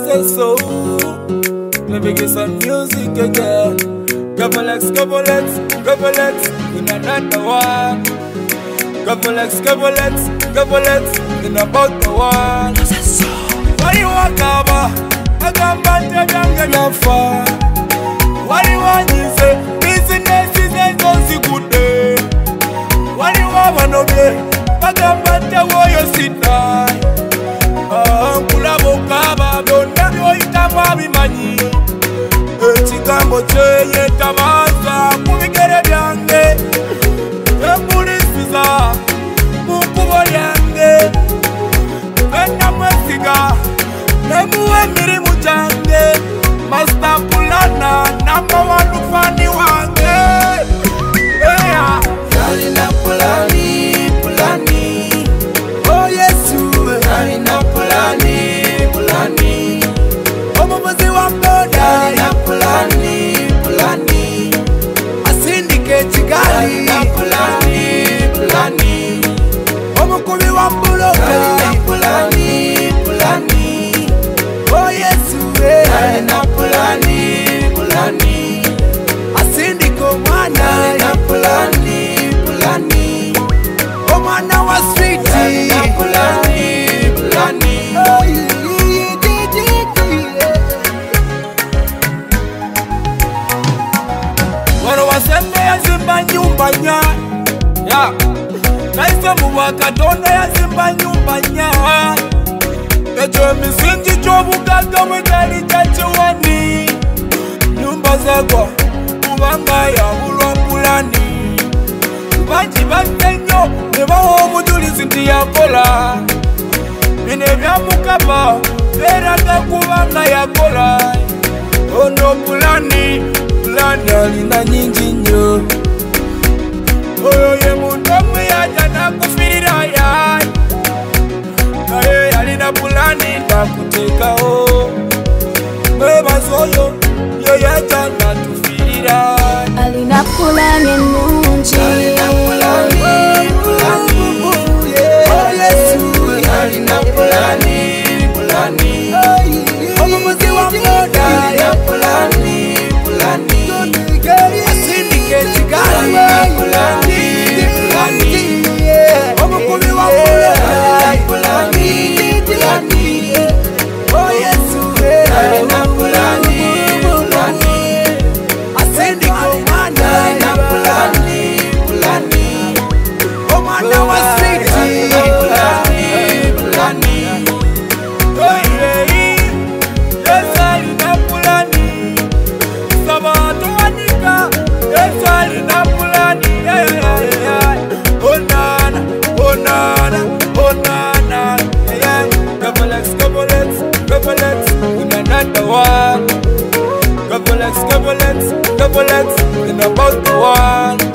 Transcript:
say so. Let me get some music again. Couple X, in another one. Couple X, in about the one. Why you walk over? I can't buy the young enough for. What do you want to say? Business is a good day. What do you want to do? I can't buy the way you sit down. Kula bokaba, don't know you have money. Chikambo cheye tamanza, kumikere byange. Embulisiza, mukubo yange. Venda mwesiga, nemuwe mirimu jange. Master Pulana, number one ufani wange. Yalina Pulani, Pulani. Oh Yesu, Yalina Pulani, Pulani. Omomozi wamboda, Yalina Pulani, Pulani. Asindike chigali, Yalina Pulani, Pulani. Omokubi wambulo, Yalina Pulani, Pulani. Oh Yesu, Yalina Pulani, Pulani. Asindiko mwana, Yalina Pulani, Pulani. Oh mwana wa street, Yalina Pulani, Pulani. Wano wasembe ya zimba nyumba nya. Kaisa muwa katonda ya zimba nyumba nya. Ejo misingi chobukaga mwekali chachiwani. Nyumba zagwa kubanga ya ulwa Pulani. Baji bakenyo nebaho omujulizi nti yakola. Bine byamukaba beraga kubanga yakola. Ono Pulani, Pulani alina nyingi nnyo. Oyo ye muntu omwe yaja nakufirira yayi. Naye yalina Pulani nakuteekawo. Mwebaza oyo ye yaja natufirira. Alina Pulani ennungi. Yalina Pulani, Pulani. Oh Yesu, Yalina Pulani, Pulani. Omomozi wamboda, Yalina Pulani, Pulani. Asindike chigali, Yalina Pulani, Pulani. Omokubi wamboda, Yalina Pulani, Pulani. Oh Yesu, Yalina Pulani, Pulani. Asindike mwana, Yalina Pulani, Pulani. Oh mwana wa street, Yalina Pulani, Pulani. Oh yeah, yes alina Pulani. Sabato wanika, yes alina Pulani. Oh nana, oh nana, oh nana. Couple X, in another one. Couple X, in about the one.